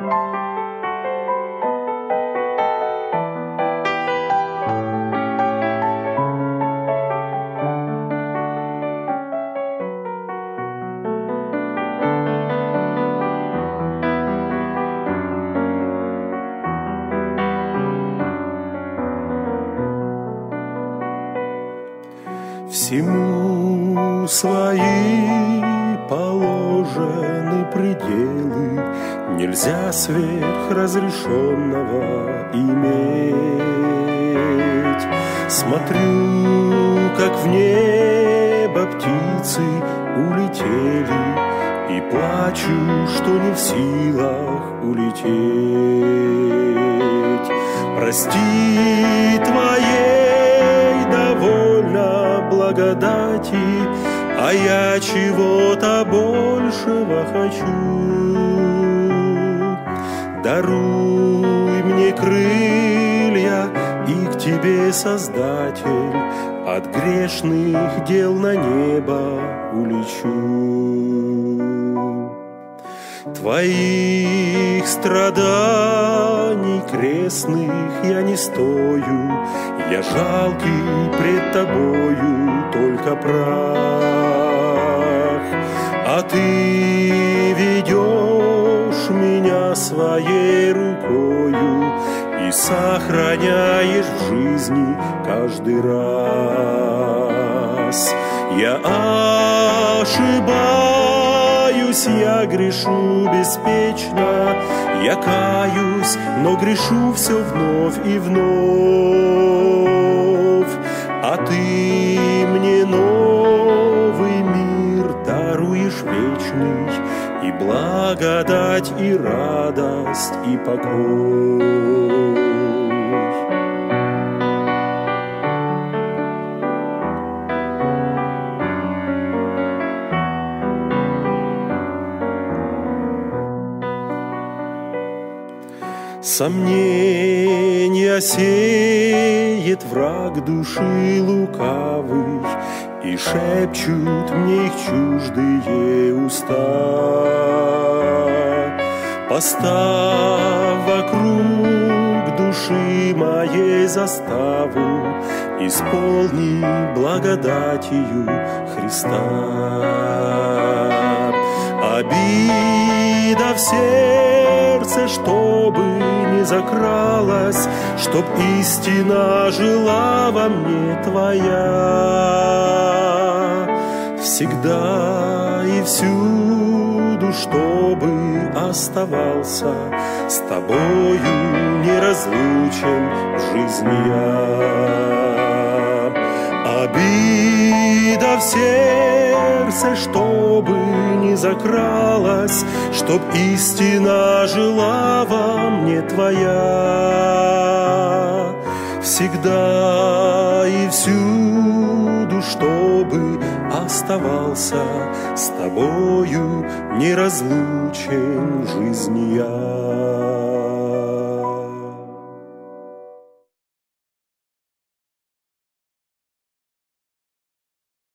Всему свои положены пределы, нельзя сверхразрешенного иметь. Смотрю, как в небо птицы улетели, и плачу, что не в силах улететь. Прости, твоей довольно благодати, а я чего-то большего хочу. Даруй мне крылья, и к тебе, Создатель, от грешных дел на небо улечу. Твоих страданий крестных я не стою, я жалкий пред тобою только прах, а ты ведешь меня своей рукою и сохраняешь в жизни каждый раз. Я ошибаюсь, я грешу беспечно, я каюсь, но грешу все вновь и вновь. А ты мне новый мир даруешь вечный, и благодать, и радость, и покой. Сомнения сеет враг души лукавый, и шепчут мне их чуждые уста. Поставь вокруг души моей заставу, исполни благодатью Христа. Обида в сердце, чтобы не закралась, чтоб истина жила во мне твоя. Всегда и всюду, чтобы оставался с тобою неразлучен в жизни я. Обида в сердце, чтобы не закралась, чтоб истина жила во мне твоя. Всегда и всюду, чтобы оставался с тобою неразлучен в жизни я.